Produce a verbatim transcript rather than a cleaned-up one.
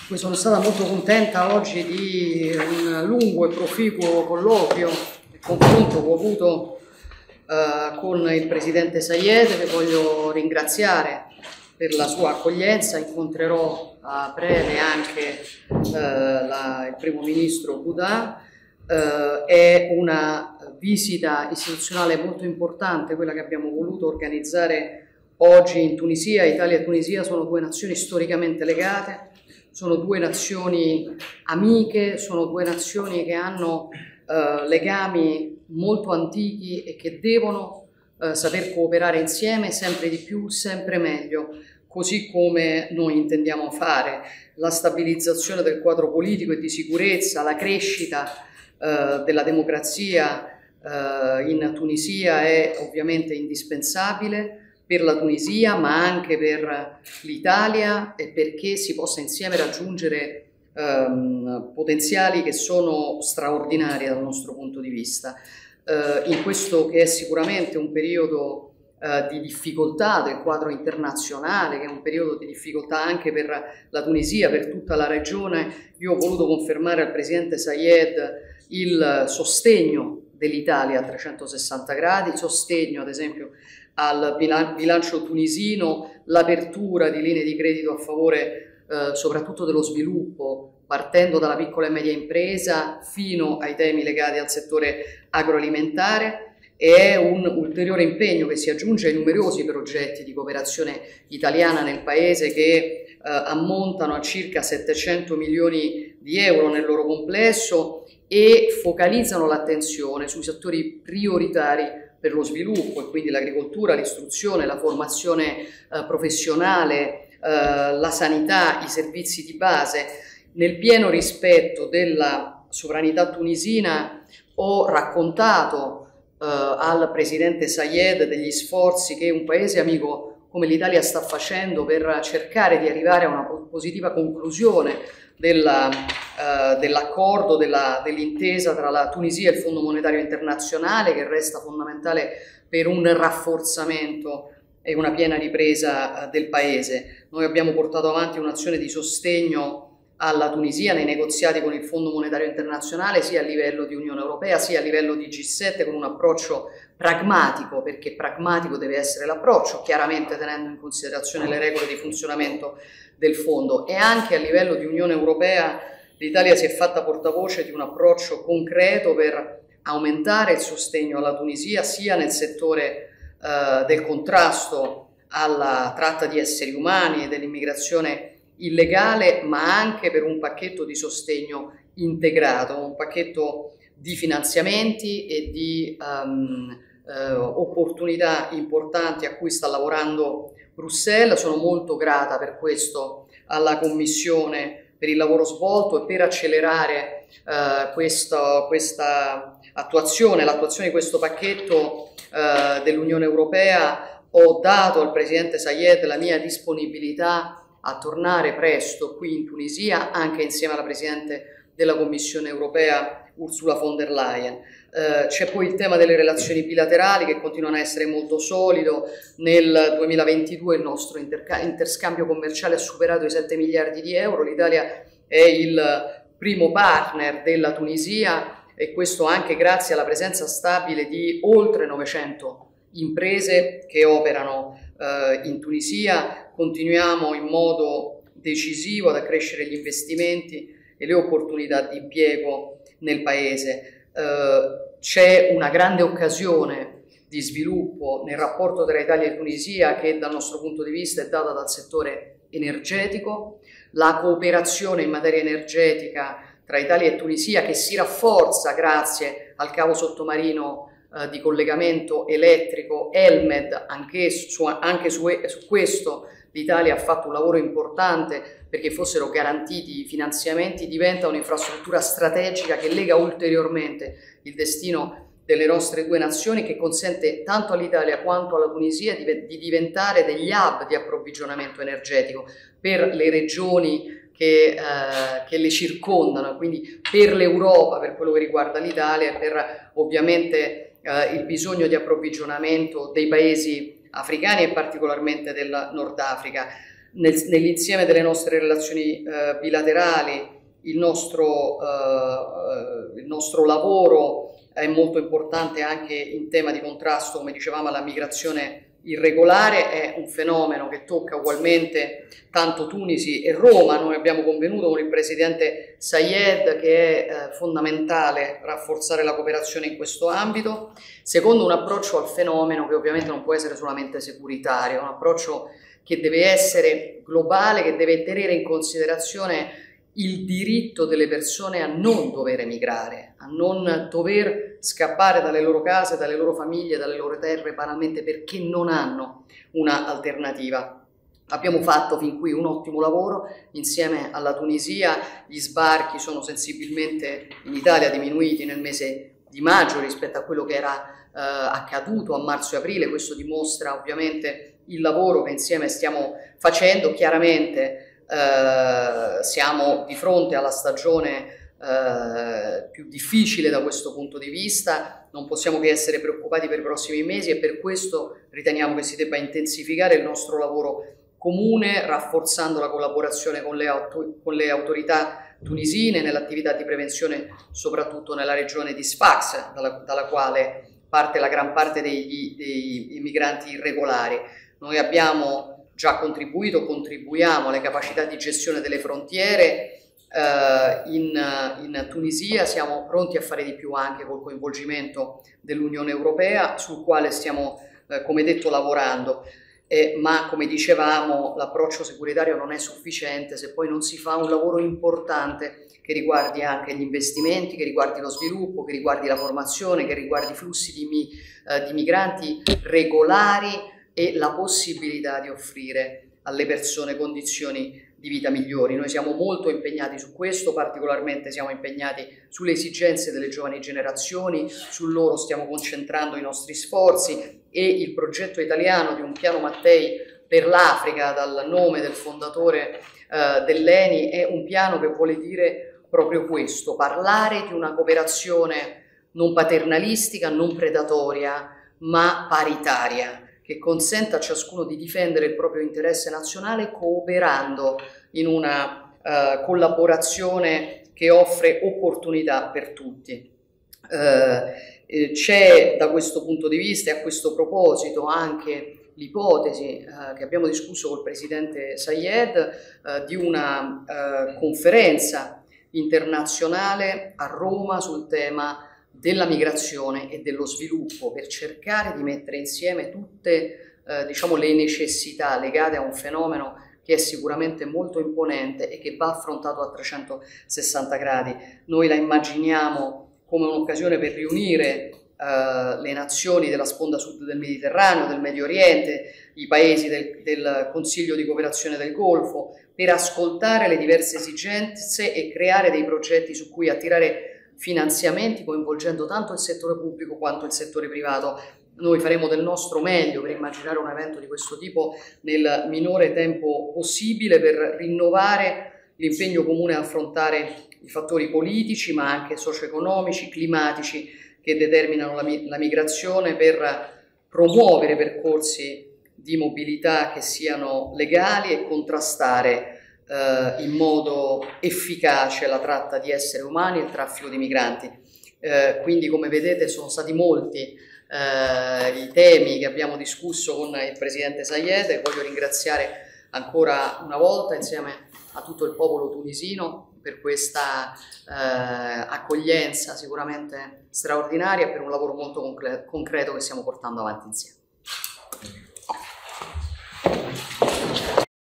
Sono stata molto contenta oggi di un lungo e proficuo colloquio e confronto che ho avuto eh, con il presidente Sayed, che voglio ringraziare per la sua accoglienza. Incontrerò a breve anche eh, la, il primo ministro Boudin. Eh, è una visita istituzionale molto importante quella che abbiamo voluto organizzare oggi in Tunisia. Italia e Tunisia sono due nazioni storicamente legate. Sono due nazioni amiche, sono due nazioni che hanno eh, legami molto antichi e che devono eh, saper cooperare insieme sempre di più, sempre meglio, così come noi intendiamo fare. La stabilizzazione del quadro politico e di sicurezza, la crescita eh, della democrazia eh, in Tunisia è ovviamente indispensabile per la Tunisia, ma anche per l'Italia, e perché si possa insieme raggiungere ehm, potenziali che sono straordinari dal nostro punto di vista. Eh, in questo che è sicuramente un periodo eh, di difficoltà del quadro internazionale, che è un periodo di difficoltà anche per la Tunisia, per tutta la regione, io ho voluto confermare al presidente Sayed il sostegno dell'Italia a trecentosessanta gradi, sostegno ad esempio al bilancio tunisino, l'apertura di linee di credito a favore eh, soprattutto dello sviluppo, partendo dalla piccola e media impresa fino ai temi legati al settore agroalimentare, e è un ulteriore impegno che si aggiunge ai numerosi progetti di cooperazione italiana nel paese che eh, ammontano a circa settecento milioni di euro nel loro complesso e focalizzano l'attenzione sui settori prioritari per lo sviluppo, e quindi l'agricoltura, l'istruzione, la formazione eh, professionale, eh, la sanità, i servizi di base. Nel pieno rispetto della sovranità tunisina ho raccontato eh, al presidente Sayed degli sforzi che un paese amico come l'Italia sta facendo per cercare di arrivare a una positiva conclusione dell'accordo, della, dell'intesa tra la Tunisia e il Fondo Monetario Internazionale, che resta fondamentale per un rafforzamento e una piena ripresa del paese. Noi abbiamo portato avanti un'azione di sostegno alla Tunisia nei negoziati con il Fondo Monetario Internazionale, sia a livello di Unione Europea sia a livello di G sette, con un approccio pragmatico, perché pragmatico deve essere l'approccio, chiaramente tenendo in considerazione le regole di funzionamento del fondo. E anche a livello di Unione Europea l'Italia si è fatta portavoce di un approccio concreto per aumentare il sostegno alla Tunisia, sia nel settore eh, del contrasto alla tratta di esseri umani e dell'immigrazione illegale, ma anche per un pacchetto di sostegno integrato, un pacchetto di finanziamenti e di um, eh, opportunità importanti a cui sta lavorando Bruxelles. Sono molto grata per questo alla Commissione per il lavoro svolto e per accelerare eh, questo, questa attuazione, l'attuazione di questo pacchetto eh, dell'Unione Europea. Ho dato al presidente Sayed la mia disponibilità a tornare presto qui in Tunisia, anche insieme alla Presidente della Commissione Europea Ursula von der Leyen. Eh, c'è poi il tema delle relazioni bilaterali, che continuano a essere molto solido. Nel duemilaventidue il nostro interscambio commerciale ha superato i sette miliardi di euro, l'Italia è il primo partner della Tunisia, e questo anche grazie alla presenza stabile di oltre novecento imprese che operano eh, in Tunisia. Continuiamo in modo decisivo ad accrescere gli investimenti e le opportunità di impiego nel paese. Eh, c'è una grande occasione di sviluppo nel rapporto tra Italia e Tunisia, che dal nostro punto di vista è data dal settore energetico. La cooperazione in materia energetica tra Italia e Tunisia, che si rafforza grazie al cavo sottomarino eh, di collegamento elettrico Elmed, anche su, anche su, su questo l'Italia ha fatto un lavoro importante perché fossero garantiti i finanziamenti, diventa un'infrastruttura strategica che lega ulteriormente il destino delle nostre due nazioni, che consente tanto all'Italia quanto alla Tunisia di, di diventare degli hub di approvvigionamento energetico per le regioni che, eh, che le circondano, quindi per l'Europa, per quello che riguarda l'Italia, e per ovviamente eh, il bisogno di approvvigionamento dei paesi africani e particolarmente del Nord Africa. nel, nell'insieme delle nostre relazioni eh, bilaterali il nostro, eh, il nostro lavoro è molto importante anche in tema di contrasto, come dicevamo, alla migrazione irregolare. È un fenomeno che tocca ugualmente tanto Tunisi e Roma. Noi abbiamo convenuto con il presidente Sayed che è eh, fondamentale rafforzare la cooperazione in questo ambito, secondo un approccio al fenomeno che ovviamente non può essere solamente securitario, un approccio che deve essere globale, che deve tenere in considerazione il diritto delle persone a non dover emigrare, a non dover scappare dalle loro case, dalle loro famiglie, dalle loro terre, banalmente perché non hanno una alternativa. Abbiamo fatto fin qui un ottimo lavoro insieme alla Tunisia. Gli sbarchi sono sensibilmente in Italia diminuiti nel mese di maggio rispetto a quello che era eh, accaduto a marzo e aprile. Questo dimostra ovviamente il lavoro che insieme stiamo facendo. Chiaramente Uh, siamo di fronte alla stagione uh, più difficile da questo punto di vista, non possiamo che essere preoccupati per i prossimi mesi e per questo riteniamo che si debba intensificare il nostro lavoro comune, rafforzando la collaborazione con le, auto con le autorità tunisine nell'attività di prevenzione, soprattutto nella regione di Sfax, dalla, dalla quale parte la gran parte degli, dei migranti irregolari. Noi abbiamo già contribuito, contribuiamo alle capacità di gestione delle frontiere eh, in, in Tunisia, siamo pronti a fare di più anche col coinvolgimento dell'Unione Europea, sul quale stiamo, eh, come detto, lavorando. Eh, ma come dicevamo, l'approccio securitario non è sufficiente se poi non si fa un lavoro importante che riguardi anche gli investimenti, che riguardi lo sviluppo, che riguardi la formazione, che riguardi i flussi di, mi, eh, di migranti regolari e la possibilità di offrire alle persone condizioni di vita migliori. Noi siamo molto impegnati su questo, particolarmente siamo impegnati sulle esigenze delle giovani generazioni, su loro stiamo concentrando i nostri sforzi e il progetto italiano di un piano Mattei per l'Africa, dal nome del fondatore eh, dell'E N I, è un piano che vuole dire proprio questo, parlare di una cooperazione non paternalistica, non predatoria, ma paritaria, che consenta a ciascuno di difendere il proprio interesse nazionale cooperando in una uh, collaborazione che offre opportunità per tutti. Uh, c'è da questo punto di vista e a questo proposito anche l'ipotesi uh, che abbiamo discusso col presidente Sayed uh, di una uh, conferenza internazionale a Roma sul tema della migrazione e dello sviluppo, per cercare di mettere insieme tutte eh, diciamo, le necessità legate a un fenomeno che è sicuramente molto imponente e che va affrontato a trecentosessanta gradi. Noi la immaginiamo come un'occasione per riunire eh, le nazioni della sponda sud del Mediterraneo, del Medio Oriente, i paesi del, del Consiglio di cooperazione del Golfo, per ascoltare le diverse esigenze e creare dei progetti su cui attirare finanziamenti, coinvolgendo tanto il settore pubblico quanto il settore privato. Noi faremo del nostro meglio per immaginare un evento di questo tipo nel minore tempo possibile, per rinnovare l'impegno comune a affrontare i fattori politici, ma anche socio-economici, climatici che determinano la, la migrazione, per promuovere percorsi di mobilità che siano legali e contrastare Uh, in modo efficace la tratta di esseri umani e il traffico di migranti. Uh, quindi, come vedete, sono stati molti uh, i temi che abbiamo discusso con il presidente Sayed e voglio ringraziare ancora una volta insieme a tutto il popolo tunisino per questa uh, accoglienza sicuramente straordinaria e per un lavoro molto concreto che stiamo portando avanti insieme.